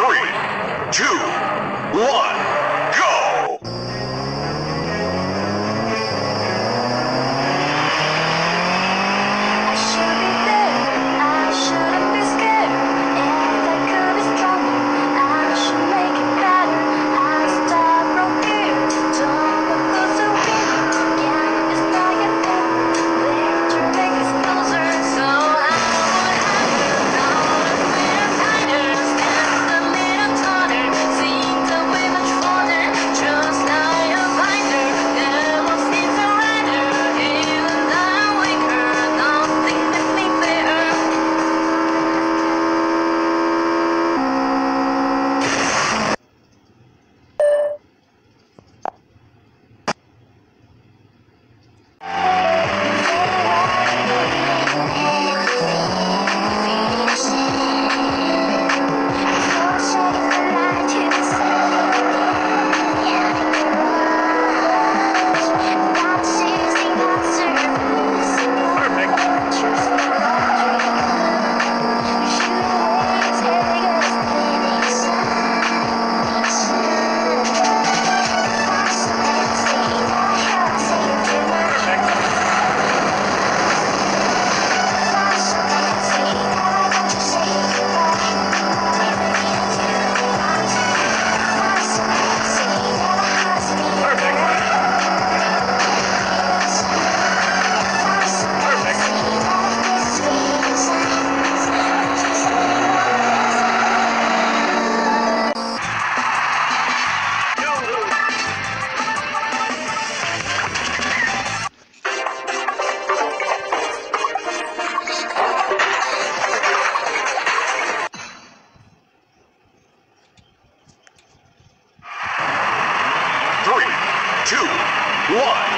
Three, two, one, go! I should be there, I shouldn't be scared. If I could be stronger, I should make it better. I start from here, don't look close to me. Yeah, it's like a thing, wait to make us closer. So I would have to tighter, stand a little taller, seems a way much farther. Just like a binder, never seems a rider. Even I'm weaker, nothing makes me better. Three, two, one.